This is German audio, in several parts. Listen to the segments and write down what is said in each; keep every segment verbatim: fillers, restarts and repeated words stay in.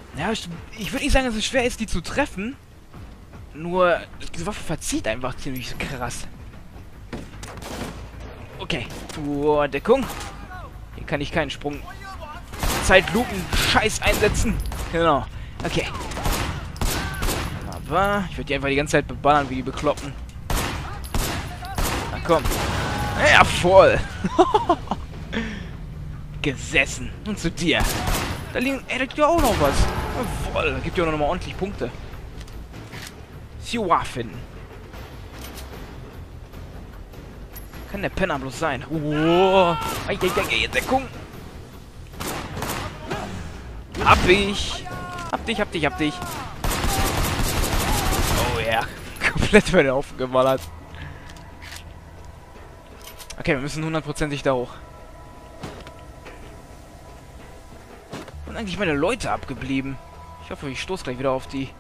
Ja, ich, ich würde nicht sagen, dass es schwer ist, die zu treffen. Nur, diese Waffe verzieht einfach ziemlich krass. Okay. Zur Deckung. Hier kann ich keinen Sprung. Zeitlupen-Scheiß einsetzen. Genau. Okay. Aber ich werde die einfach die ganze Zeit beballern, wie die Bekloppten. Na komm. Ja, voll. Gesessen. Und zu dir. Da liegen... Ey, da gibt ja auch noch was. Ja, voll. Da gibt ja auch noch mal ordentlich Punkte. Siwa finden. Kann der Penner bloß sein. Oh. Eieiei, Deckung. Hab ich. Hab dich, hab dich, hab dich. Oh ja. Komplett wieder aufgeballert. Okay, wir müssen hundertprozentig da hoch. Und eigentlich meine Leute abgeblieben. Ich hoffe, ich stoße gleich wieder auf die.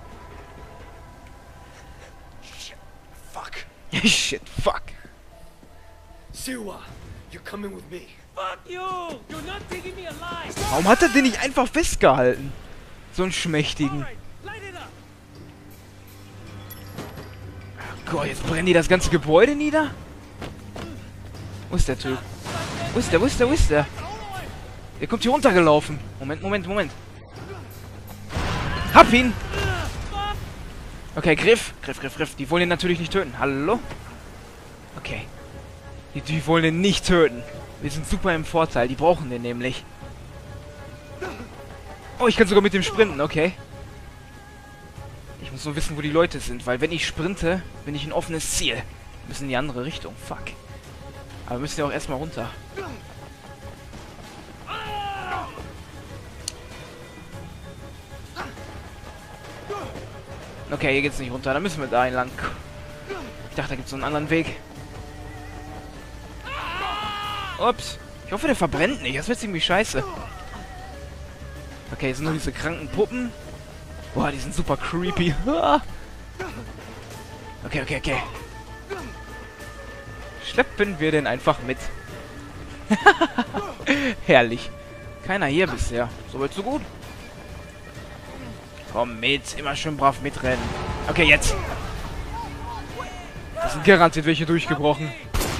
Shit, fuck. Shit, fuck. Siwa, you're coming with me. Fuck you! You're not taking me alive! Warum hat er den nicht einfach festgehalten? So einen schmächtigen. Alright, light it up! Oh Gott, jetzt brennen die das ganze Gebäude nieder? Wo ist der Typ? Wo ist der, wo ist der, wo ist der? Der kommt hier runtergelaufen. Moment, Moment, Moment. Hab ihn! Okay, Griff. Griff, Griff, Griff. Die wollen ihn natürlich nicht töten. Hallo? Okay. Die, die wollen ihn nicht töten. Wir sind super im Vorteil. Die brauchen den nämlich. Oh, ich kann sogar mit dem sprinten. Okay. Ich muss nur wissen, wo die Leute sind. Weil wenn ich sprinte, bin ich ein offenes Ziel. Wir müssen in die andere Richtung. Fuck. Aber wir müssen ja auch erstmal runter. Okay, hier geht's nicht runter. Da müssen wir da lang. Ich dachte, da gibt's so einen anderen Weg. Ups. Ich hoffe, der verbrennt nicht. Das wird ziemlich scheiße. Okay, jetzt sind nur diese kranken Puppen. Boah, die sind super creepy. Okay, okay, okay. Schleppen wir den einfach mit. Herrlich. Keiner hier bisher. So weit, so gut. Komm mit. Immer schön brav mitrennen. Okay, jetzt. Das sind garantiert welche durchgebrochen.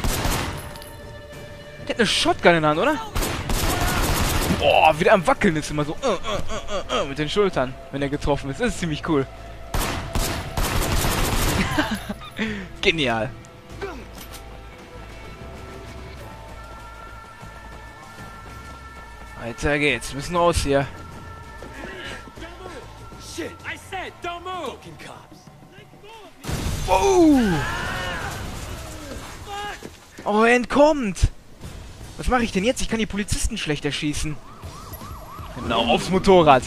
Der hat eine Shotgun in der Hand, oder? Boah, wieder am Wackeln ist immer so. Uh, uh, uh, uh, uh, mit den Schultern, wenn er getroffen ist. Das ist ziemlich cool. Genial. Weiter geht's. Wir müssen raus hier. Shit, I said, don't move! fucking cops. Wow. Oh, er entkommt. Was mache ich denn jetzt? Ich kann die Polizisten schlecht erschießen. Genau, aufs Motorrad.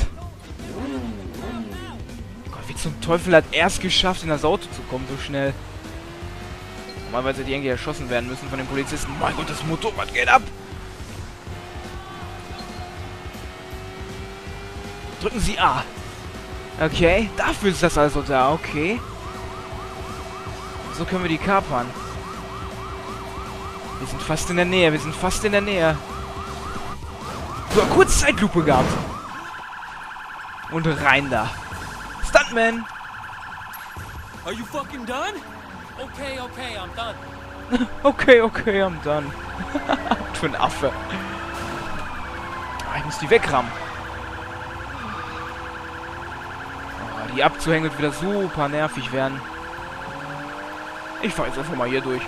Gott, wie zum Teufel hat er es geschafft, in das Auto zu kommen, so schnell? Normalerweise die irgendwie erschossen werden müssen von den Polizisten. Mein Gott, das Motorrad geht ab. Drücken Sie A. Okay, dafür ist das also da, okay. So können wir die kapern. Wir sind fast in der Nähe, wir sind fast in der Nähe. So, kurz Zeitlupe gehabt. Und rein da. Stuntman! Are you fucking done? Okay, okay, I'm done. Okay, okay, I'm done. Für ein Affe. Ah, ich muss die wegrammen. Oh, die abzuhängen wird wieder super nervig werden. Ich fahr jetzt einfach mal hier durch.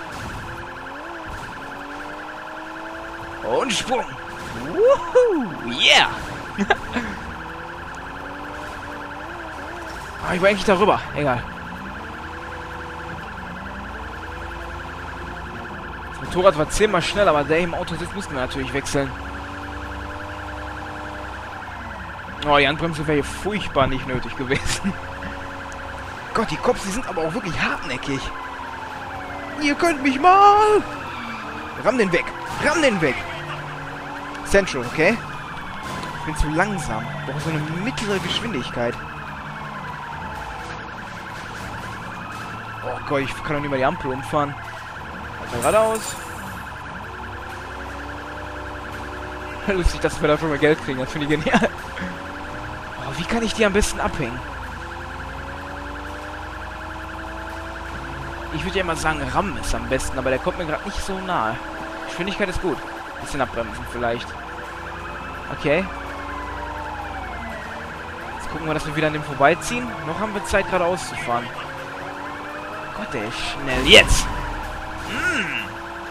Und Sprung. Woohoo! Yeah! Ah, ich war eigentlich darüber. Egal. Das Motorrad war zehnmal schneller, aber der im Auto sitzt, mussten wir natürlich wechseln. Oh, die Handbremse wäre hier furchtbar nicht nötig gewesen. Gott, die Cops, die sind aber auch wirklich hartnäckig. Ihr könnt mich mal! Ramm den weg! Ramm den weg! Central, okay? Ich bin zu langsam. Ich brauche so eine mittlere Geschwindigkeit. Oh Gott, ich kann doch nicht mal die Ampel umfahren. Also geradeaus. Lustig, dass wir dafür mal Geld kriegen. Das finde ich genial. Oh, wie kann ich die am besten abhängen? Ich würde ja immer sagen, rammen ist am besten, aber der kommt mir gerade nicht so nahe. Geschwindigkeit ist gut. Bisschen abbremsen vielleicht. Okay. Jetzt gucken wir, dass wir wieder an dem vorbeiziehen. Noch haben wir Zeit, geradeaus zu fahren. Gott, der ist schnell. Jetzt! Mm.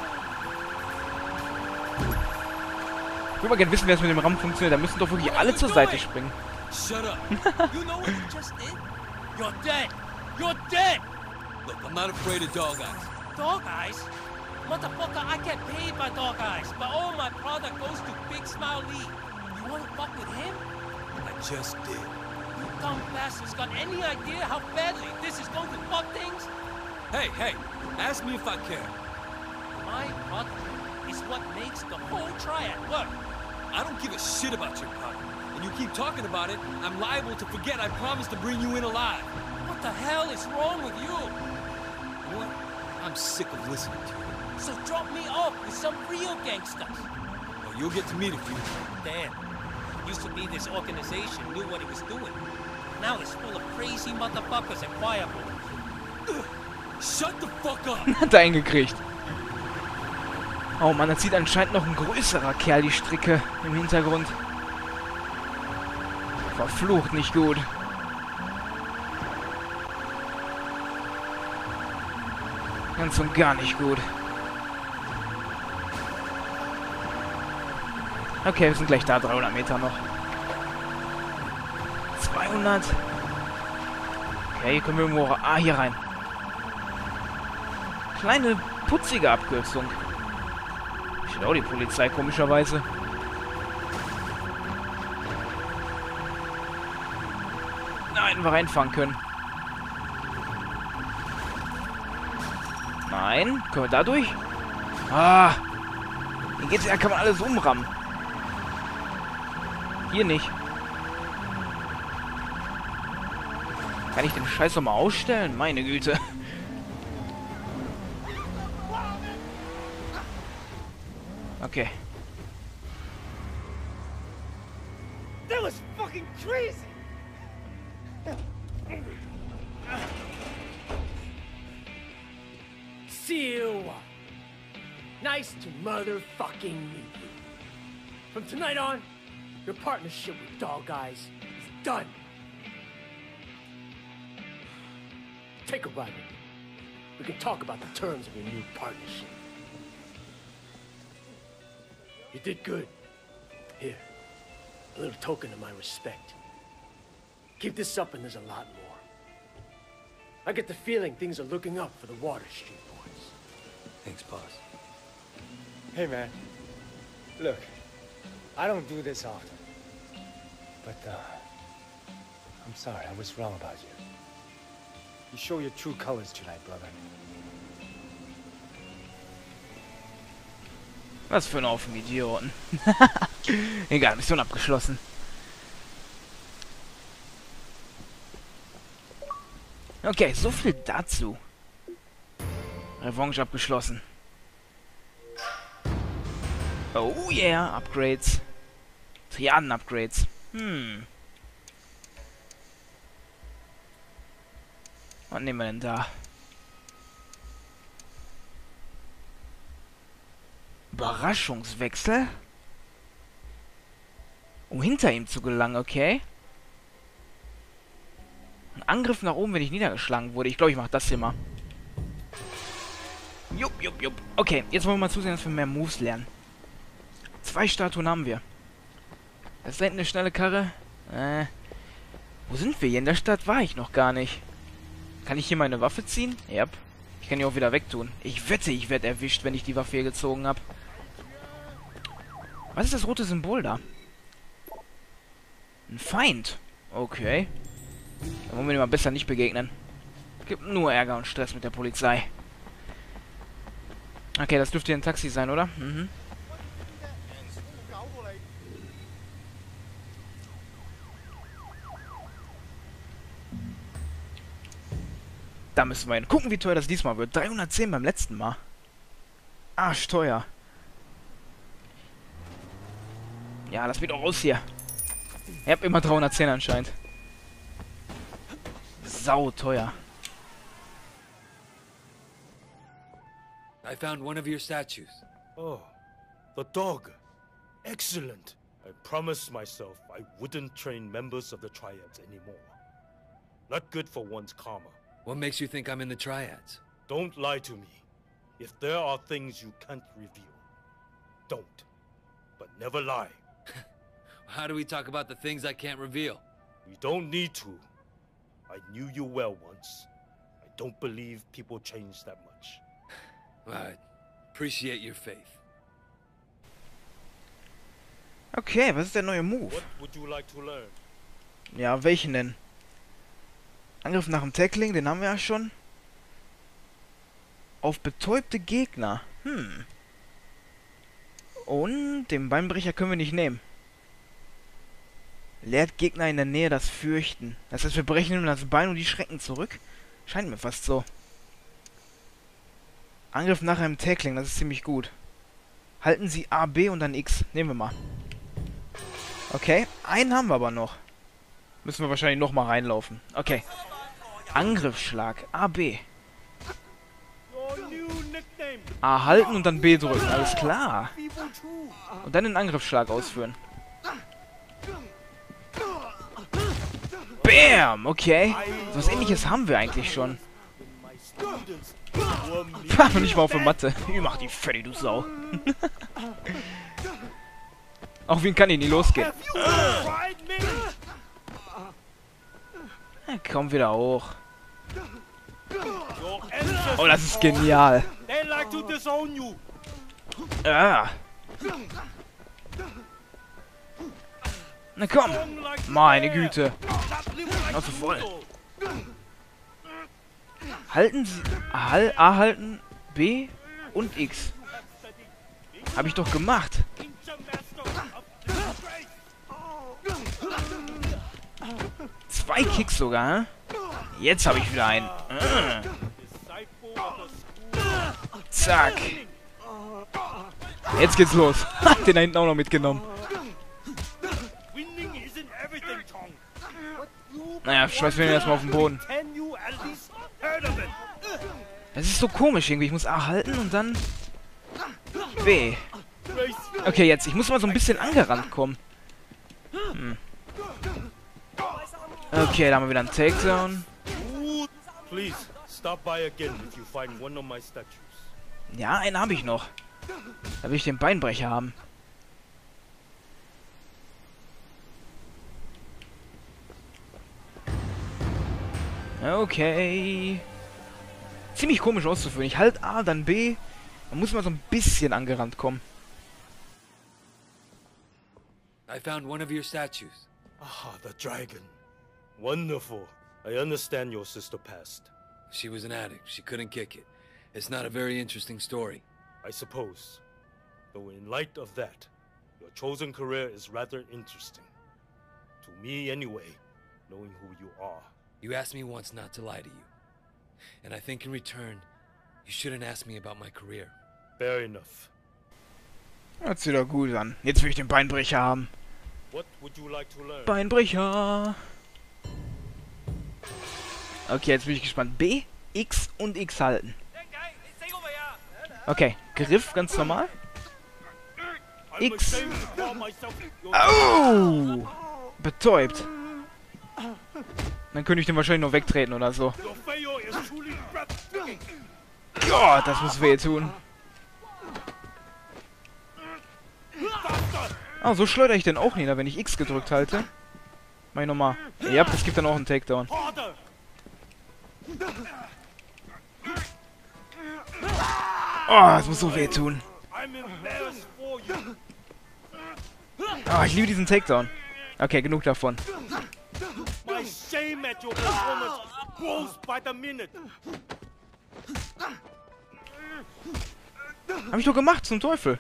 Ich würde mal gerne wissen, wie das mit dem Rammen funktioniert. Da müssen doch wirklich alle zur Seite springen. Shut up. You know what you just did? You're dead. You're dead. Look, I'm not afraid of dog eyes. Dog eyes? Motherfucker, I get paid by dog eyes, but all my product goes to Big Smile Lee. You wanna fuck with him? I just did. You dumb bastards got any idea how badly this is going to fuck things? Hey, hey, ask me if I care. My product is what makes the whole triad work. I don't give a shit about your product. And you keep talking about it, I'm liable to forget I promised to bring you in alive. What the hell is wrong with you? You know what? I'm sick of listening to you. So drop me off with some real gangsters. Well, you'll get to meet a few. Damn. Used to be this organization knew what it was doing. Now it's full of crazy motherfuckers and choir boys. Shut the fuck up! Hat er eingekriegt. Oh Mann, da zieht anscheinend noch ein größerer Kerl die Stricke im Hintergrund. Verflucht nicht gut. Ganz und gar nicht gut. Okay, wir sind gleich da, dreihundert Meter noch. zweihundert. Okay, hier können wir irgendwo... Ah, hier rein. Kleine, putzige Abkürzung. Steht auch die Polizei, komischerweise. Da hätten wir reinfahren können. Nein, können wir da durch? Ah, hier geht's ja, kann man alles umrammen. Hier nicht. Kann ich den Scheiß noch mal ausstellen? Meine Güte. Okay. That was fucking crazy! Siwa. Nice to motherfucking meet you. From tonight on, your partnership with Dog Eyes is done. Take a ride with me. We can talk about the terms of your new partnership. You did good. Here, a little token of my respect. Keep this up and there's a lot more. I get the feeling things are looking up for the Water Street boys. Thanks, boss. Hey, man. Look, I don't do this often. But, uh, I'm sorry, I was wrong about you. You show your true colors tonight, brother. Was für ein Haufen Idioten. Egal, Mission abgeschlossen. Okay, so viel dazu. Revanche abgeschlossen. Oh yeah, Upgrades. Triaden-Upgrades. Hm. Was nehmen wir denn da? Überraschungswechsel? Um hinter ihm zu gelangen, okay. Ein Angriff nach oben, wenn ich niedergeschlagen wurde. Ich glaube, ich mache das hier mal. Jupp, jupp, jupp. Okay, jetzt wollen wir mal zusehen, dass wir mehr Moves lernen. Zwei Statuen haben wir. Das ist da hinten eine schnelle Karre. Äh, wo sind wir hier? In der Stadt war ich noch gar nicht. Kann ich hier meine Waffe ziehen? Ja. Yep. Ich kann die auch wieder wegtun. Ich wette, ich werde erwischt, wenn ich die Waffe hier gezogen habe. Was ist das rote Symbol da? Ein Feind. Okay. Da wollen wir dem mal besser nicht begegnen. Gibt nur Ärger und Stress mit der Polizei. Okay, das dürfte hier ein Taxi sein, oder? Mhm. Da müssen wir hin. Gucken, wie teuer das diesmal wird. dreihundertzehn beim letzten Mal. Arschteuer. Ja, lass mich doch raus hier. Ich hab immer dreihundertzehn anscheinend. Sau teuer. I found one of your statues. Oh, the dog. Excellent. I promised myself I wouldn't train members of the Triads anymore. Not good for one's karma. What makes you think I'm in the Triads? Don't lie to me. If there are things you can't reveal, don't. But never lie. How do we talk about the things I can't reveal? We don't need to. I knew you well once. I don't believe people change that much. I appreciate your faith. Okay, was ist der neue Move? What would you like to learn? Ja, welchen denn? Angriff nach dem Tackling, den haben wir ja schon. Auf betäubte Gegner. Hm. Und den Beinbrecher können wir nicht nehmen. Lehrt Gegner in der Nähe das Fürchten. Das heißt, wir brechen ihm das Bein und die schrecken zurück. Scheint mir fast so. Angriff nach einem Tackling, das ist ziemlich gut. Halten Sie A, B und dann X. Nehmen wir mal. Okay, einen haben wir aber noch. Müssen wir wahrscheinlich nochmal reinlaufen. Okay. Angriffsschlag. A, B. A halten und dann B drücken. Alles klar. Und dann den Angriffsschlag ausführen. Bam! Okay. So was Ähnliches haben wir eigentlich schon. Pah, nicht mal auf der Matte. Ich mach die fertig, du Sau. Auch wie kann ich nie losgehen. Ja, komm wieder hoch. Oh, das ist genial. Ah. Na komm. Meine Güte. Noch zu voll. Halten Sie... A, A halten, B und X. Habe ich doch gemacht. Zwei Kicks sogar, hä? Jetzt habe ich wieder einen. Äh. Zack. Jetzt geht's los. Hab den da hinten auch noch mitgenommen. Naja, schmeiß mir den erstmal auf den Boden. Das ist so komisch irgendwie. Ich muss A halten und dann B. Okay, jetzt. Ich muss mal so ein bisschen angerannt kommen. Hm. Okay, da haben wir wieder einen Takedown. Ja, einen habe ich noch. Da will ich den Beinbrecher haben. Okay. Ziemlich komisch auszuführen. Ich halte A, dann B. Man muss mal so ein bisschen angerannt kommen. I found one of your statues. Ah, the dragon. Wonderful. I understand your sister passed. She was an addict. She couldn't kick it. It's not a very interesting story. I suppose. Though in light of that, your chosen career is rather interesting. To me anyway, knowing who you are. You asked me once not to lie to you. And I think in return, you shouldn't ask me about my career. Fair enough. Hört sich doch gut an. Jetzt will ich den Beinbrecher haben. What would you like to learn? Beinbrecher. Okay, jetzt bin ich gespannt. B, X und X halten. Okay, Griff ganz normal. X. Au! Betäubt. Dann könnte ich den wahrscheinlich noch wegtreten oder so. Gott, das muss weh tun. Ah, so schleudere ich den auch nieder, wenn ich X gedrückt halte. Mach ich nochmal. Ja, das gibt dann auch einen Takedown. Oh, das muss so weh tun. Oh, ich liebe diesen Takedown. Okay, genug davon. Hab ich doch gemacht, zum Teufel.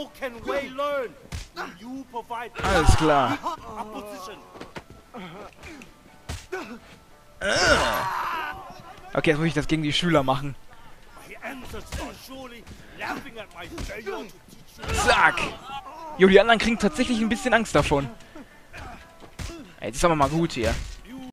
Alles klar. Okay, jetzt muss ich das gegen die Schüler machen. Zack. Jo, die anderen kriegen tatsächlich ein bisschen Angst davon. Jetzt ist aber mal gut hier.